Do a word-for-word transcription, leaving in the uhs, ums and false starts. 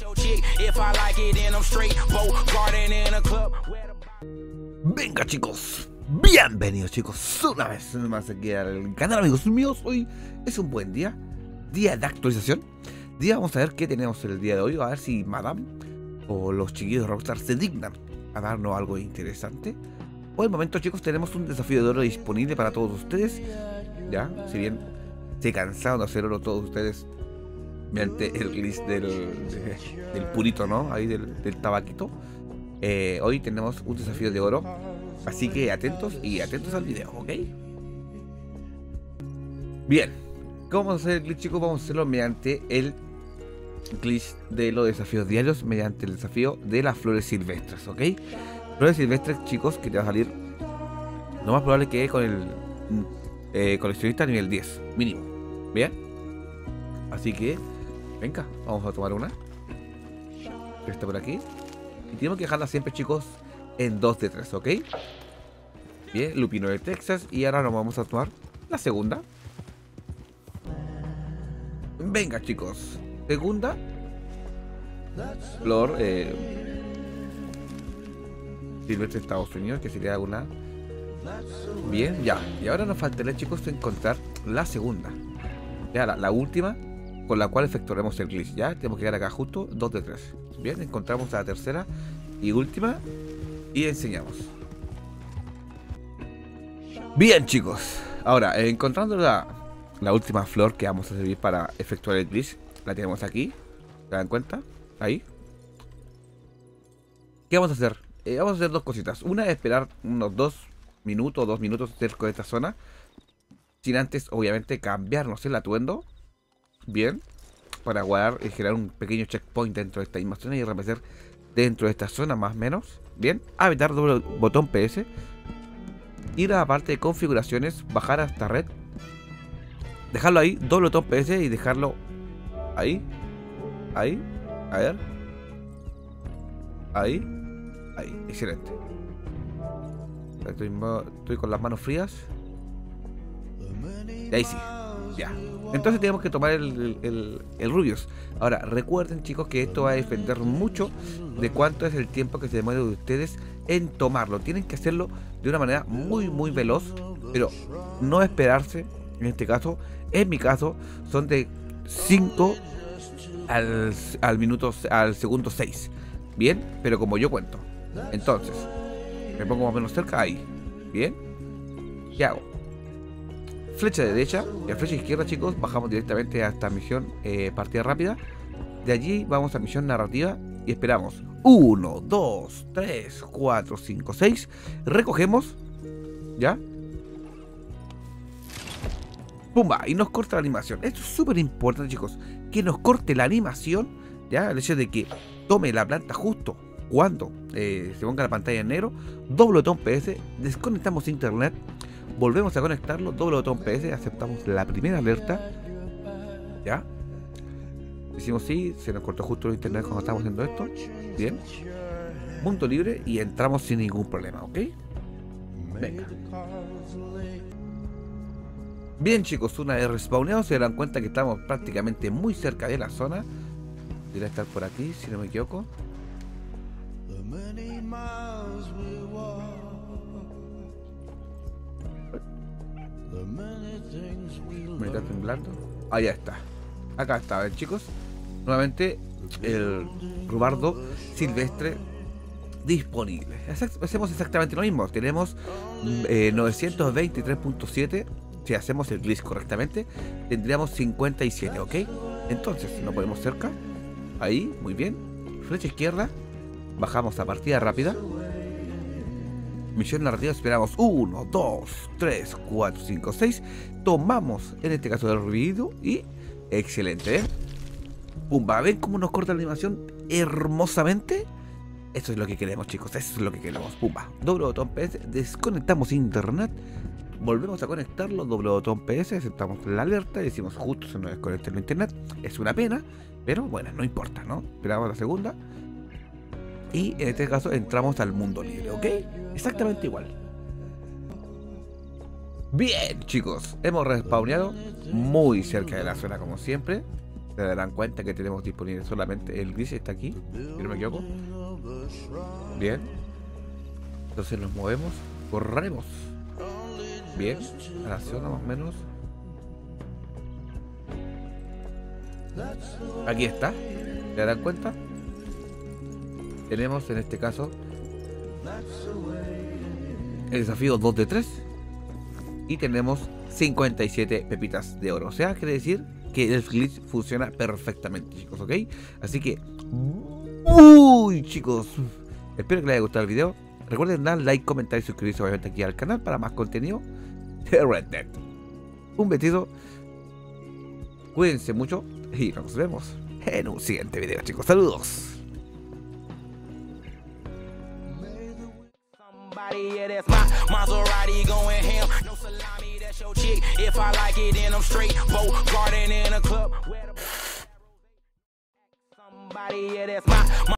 Venga chicos, bienvenidos chicos, una vez más aquí al canal, amigos míos. Hoy es un buen día, día de actualización. Día, vamos a ver qué tenemos el día de hoy. A ver si Madame o los chiquillos de Rockstar se dignan a darnos algo interesante. Por el momento chicos tenemos un desafío de oro disponible para todos ustedes. Ya, si bien se cansaron de hacer oro todos ustedes mediante el glitch del, de, del purito, ¿no? Ahí del, del tabaquito. Eh, hoy tenemos un desafío de oro, así que atentos y atentos al video, ¿ok? Bien, ¿cómo vamos a hacer el glitch, chicos? Vamos a hacerlo mediante el glitch de los desafíos diarios, mediante el desafío de las flores silvestres, ¿ok? Flores silvestres, chicos, que te va a salir lo más probable que con el eh, coleccionista nivel diez, mínimo. Bien, así que venga, vamos a tomar una que está por aquí. Y tenemos que dejarla siempre, chicos, en dos de tres, ¿ok? Bien, Lupino de Texas. Y ahora nos vamos a tomar la segunda. Venga, chicos. Segunda flor eh, silvestre de Estados Unidos, que sería una. Bien, ya. Y ahora nos faltaría, chicos, encontrar la segunda. Ya, la, la última, con la cual efectuaremos el glitch. Ya, tenemos que llegar acá justo dos de tres. Bien, encontramos la tercera y última y enseñamos. Bien, chicos, ahora eh, encontrando la, la última flor que vamos a servir para efectuar el glitch, la tenemos aquí. ¿Se dan cuenta? Ahí. ¿Qué vamos a hacer? Eh, vamos a hacer dos cositas. Una es esperar unos dos minutos, dos minutos cerca de esta zona, sin antes, obviamente, cambiarnos el atuendo. Bien, para guardar y generar un pequeño checkpoint dentro de esta misma zona y reaparecer dentro de esta zona más o menos. Bien, habilitar doble botón P S, ir a la parte de configuraciones, bajar hasta red, dejarlo ahí, doble botón P S y dejarlo ahí, ahí, a ver, ahí, ahí, excelente. Estoy, estoy con las manos frías. Y ahí sí, ya. Entonces tenemos que tomar el, el, el Rubius. Ahora, recuerden, chicos, que esto va a depender mucho de cuánto es el tiempo que se demore de ustedes en tomarlo. Tienen que hacerlo de una manera muy, muy veloz, pero no esperarse. En este caso, en mi caso, son de cinco al, al minuto, al segundo seis. Bien, pero como yo cuento. Entonces, me pongo más o menos cerca, ahí. Bien, ¿qué hago? Flecha derecha y a flecha izquierda, chicos, bajamos directamente hasta misión eh, partida rápida. De allí vamos a misión narrativa y esperamos uno, dos, tres, cuatro, cinco, seis. Recogemos, ¿ya? ¡Pumba! Y nos corta la animación. Esto es súper importante, chicos, que nos corte la animación, ¿ya? El hecho de que tome la planta justo cuando eh, se ponga la pantalla en negro. Doble botón P S, desconectamos internet. Volvemos a conectarlo, doble botón P S, aceptamos la primera alerta. ¿Ya? Decimos sí, se nos cortó justo el internet cuando estamos haciendo esto. Bien. Punto libre y entramos sin ningún problema, ¿ok? Venga. Bien, chicos, una vez respawneados se darán cuenta que estamos prácticamente muy cerca de la zona. Debería estar por aquí, si no me equivoco. Me está temblando. Ahí está. Acá está, a ver, chicos. Nuevamente el rubardo silvestre disponible. Exact hacemos exactamente lo mismo. Tenemos eh, novecientos veintitrés punto siete. Si hacemos el glitch correctamente, tendríamos cincuenta y siete, ¿ok? Entonces, nos ponemos cerca. Ahí, muy bien. Flecha izquierda. Bajamos a partida rápida. Misión narrativa, esperamos uno, dos, tres, cuatro, cinco, seis. Tomamos, en este caso, el ruido y excelente, ¿eh? Pumba, ¿ven cómo nos corta la animación hermosamente? Eso es lo que queremos, chicos, eso es lo que queremos. Pumba, doble botón P S, desconectamos internet, volvemos a conectarlo, doble botón P S, aceptamos la alerta y decimos justo se nos desconecta el internet. Es una pena, pero bueno, no importa, ¿no? Esperamos la segunda. Y en este caso entramos al mundo libre, ¿ok? Exactamente igual. Bien, chicos, hemos respawneado muy cerca de la zona como siempre. Se darán cuenta que tenemos disponible solamente el gris, está aquí, si no me equivoco. Bien. Entonces nos movemos, corremos. Bien, a la zona más o menos. Aquí está, ¿se darán cuenta? Tenemos en este caso el desafío dos de tres y tenemos cincuenta y siete pepitas de oro. O sea, quiere decir que el glitch funciona perfectamente, chicos, ¿ok? Así que, uy, chicos, espero que les haya gustado el video. Recuerden dar like, comentar y suscribirse obviamente aquí al canal para más contenido de Red Dead. Un besito, cuídense mucho y nos vemos en un siguiente video, chicos. Saludos. Yeah, that's my Maserati going ham. No salami, that's your chick. If I like it, then I'm straight. Boat garden in a club. Somebody, yeah, that's my